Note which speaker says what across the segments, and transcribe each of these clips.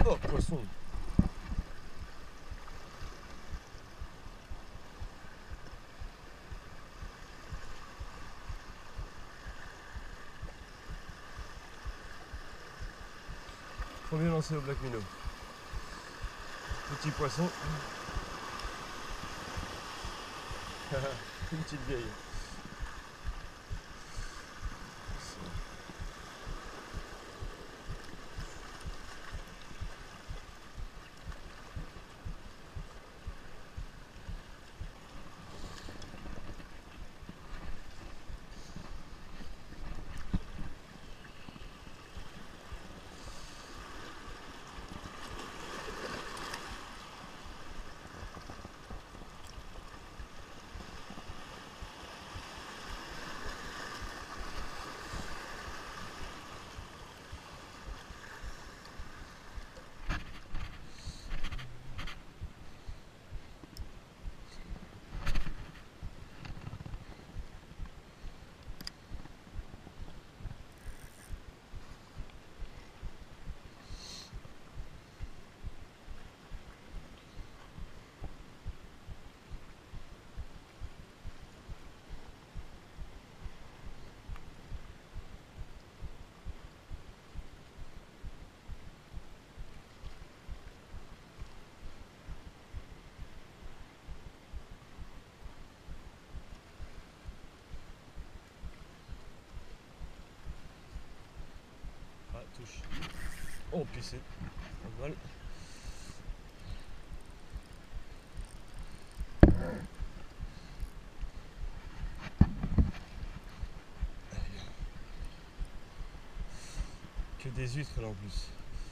Speaker 1: Oh, poisson. Premier lancé au Black Minnow. Petit poisson. Une petite vieille. Ah, touche. Oh, puis c'est pas mal. Que des huîtres là en plus.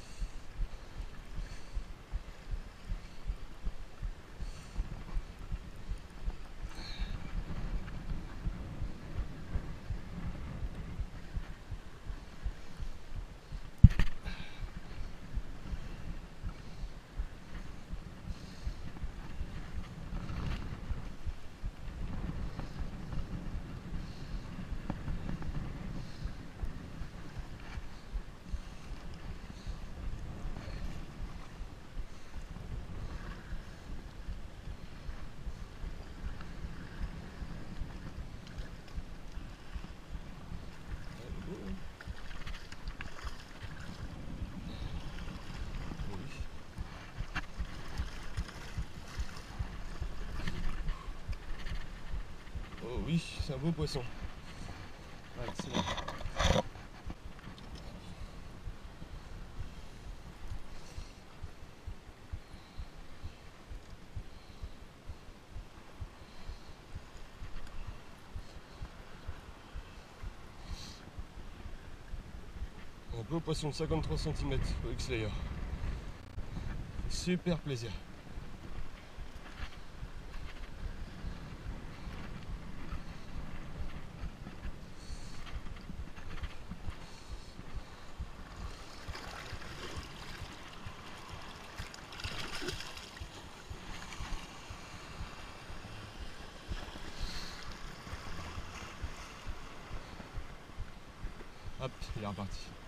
Speaker 1: Oh oui, c'est un beau poisson. Ouais, c'est bon. Un beau poisson de 53 cm au X-Layer. Super plaisir. Hop, il est reparti.